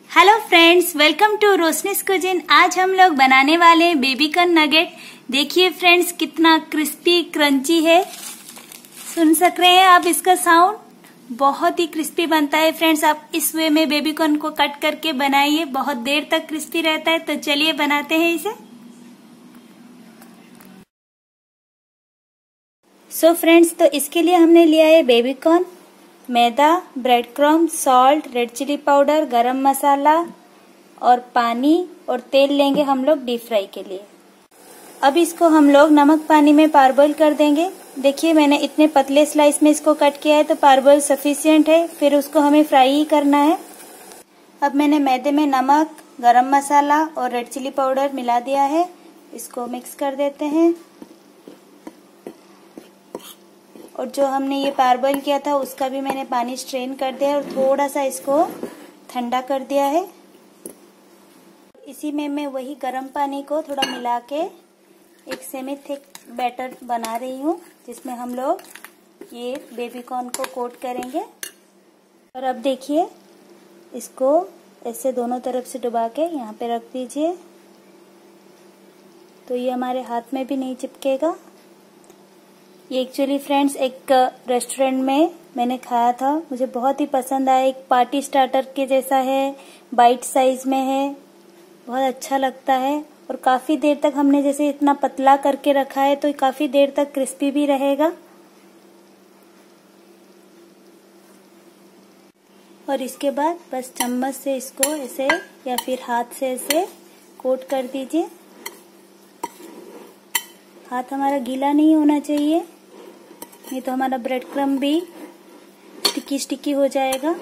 Hello friends, welcome to Roshni's cuisine. आज हम लोग बनाने वाले हैं बेबीकॉर्न नगेट। देखिए फ्रेंड्स, कितना क्रिस्पी क्रंची है। सुन सक रहे हैं आप इसका साउंड? बहुत ही क्रिस्पी बनता है फ्रेंड्स। आप इस वे में बेबीकॉर्न को कट करके बनाइए, बहुत देर तक क्रिस्पी रहता है। तो चलिए बनाते हैं इसे। सो फ्रेंड्स, तो इसके लिए हमने लिया है baby corn, maida, bread crumb, salt, red chilli powder, garam masala और पानी और तेल लेंगे हम लोग डीप फ्राई के लिए। अब इसको हम लोग नमक पानी में पारबॉइल कर देंगे। देखिए, मैंने इतने पतले स्लाइस में इसको कट किया है, तो पारबॉइल सफिशिएंट है। फिर उसको हमें फ्राई ही करना है। अब मैंने मैदे में नमक, गरम मसाला और रेड चिली पाउडर मिला दिया है। इसको मिक्स कर देते हैं। और जो हमने ये पारबॉइल किया था उसका भी मैंने पानी स्ट्रेन कर दिया और थोड़ा सा इसको ठंडा कर दिया है। इसी में मैं वही गर्म पानी को थोड़ा मिला के एक सेमी थिक बैटर बना रही हूँ, जिसमें हम लोग ये बेबीकॉर्न को कोट करेंगे। और अब देखिए, इसको ऐसे दोनों तरफ से डुबा के यहाँ पे रख दीजिए, तो ये हमारे हाथ में भी नहीं चिपकेगा। ये एक्चुअली फ्रेंड्स एक रेस्टोरेंट में मैंने खाया था, मुझे बहुत ही पसंद आया। एक पार्टी स्टार्टर के जैसा है, बाइट साइज में है, बहुत अच्छा लगता है। और काफी देर तक हमने जैसे इतना पतला करके रखा है, तो काफी देर तक क्रिस्पी भी रहेगा। और इसके बाद बस चम्मच से इसको ऐसे या फिर हाथ से ऐसे कोट कर दीजिए। हाथ हमारा गीला नहीं होना चाहिए, नहीं तो हमारा ब्रेड क्रम्ब भी स्टिकी स्टिकी हो जाएगा।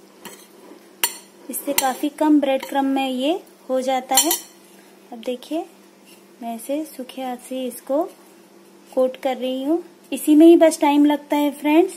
इससे काफी कम ब्रेड क्रम्ब में ये हो जाता है। अब देखिए, मैं इसे सूखे हाथ से इसको कोट कर रही हूँ। इसी में ही बस टाइम लगता है फ्रेंड्स।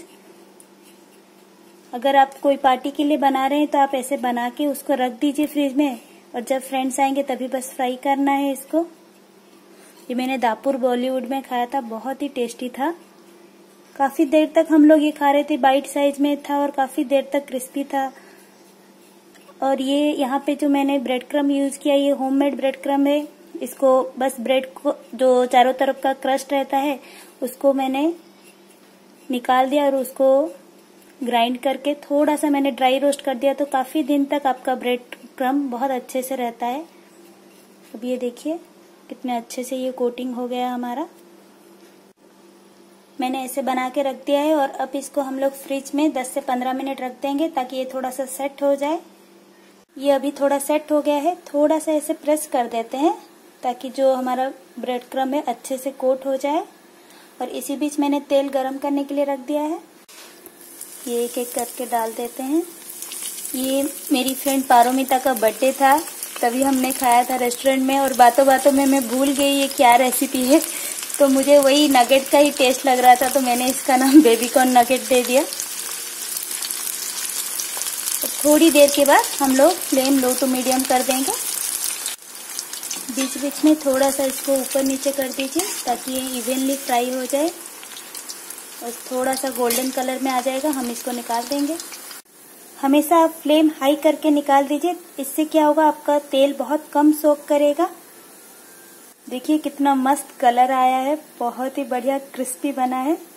अगर आप कोई पार्टी के लिए बना रहे हैं तो आप ऐसे बना के उसको रख दीजिए फ्रिज में, और जब फ्रेंड्स आएंगे तभी बस फ्राई करना है इसको। ये मैंने दापुर बॉलीवुड में खाया था, बहुत ही टेस्टी था। काफी देर तक हम लोग ये खा रहे थे, बाइट साइज में था और काफी देर तक क्रिस्पी था। और ये यहाँ पे जो मैंने ब्रेड क्रम्ब यूज किया, ये होममेड ब्रेड क्रम्ब है। इसको बस ब्रेड को जो चारों तरफ का क्रस्ट रहता है उसको मैंने निकाल दिया और उसको ग्राइंड करके थोड़ा सा मैंने ड्राई रोस्ट कर दिया, तो काफी दिन तक आपका ब्रेड क्रम्ब बहुत अच्छे से रहता है। अब ये देखिए कितने अच्छे से ये कोटिंग हो गया हमारा। मैंने ऐसे बना के रख दिया है। और अब इसको हम लोग फ्रिज में 10 से 15 मिनट रख देंगे, ताकि ये थोड़ा सा सेट हो जाए। ये अभी थोड़ा सेट हो गया है। थोड़ा सा ऐसे प्रेस कर देते हैं, ताकि जो हमारा ब्रेड क्रम्ब है अच्छे से कोट हो जाए। और इसी बीच मैंने तेल गरम करने के लिए रख दिया है। ये एक एक करके डाल देते हैं। ये मेरी फ्रेंड पारोमिता का बर्थडे था, तभी हमने खाया था रेस्टोरेंट में। और बातों बातों में मैं भूल गई ये क्या रेसिपी है, तो मुझे वही नगेट का ही टेस्ट लग रहा था, तो मैंने इसका नाम बेबीकॉर्न नगेट दे दिया। तो थोड़ी देर के बाद हम लोग फ्लेम लो टू मीडियम कर देंगे। बीच बीच में थोड़ा सा इसको ऊपर नीचे कर दीजिए, ताकि ये इवनली फ्राई हो जाए और थोड़ा सा गोल्डन कलर में आ जाएगा, हम इसको निकाल देंगे। हमेशा आप फ्लेम हाई करके निकाल दीजिए, इससे क्या होगा, आपका तेल बहुत कम सोक करेगा। देखिए कितना मस्त कलर आया है, बहुत ही बढ़िया क्रिस्पी बना है।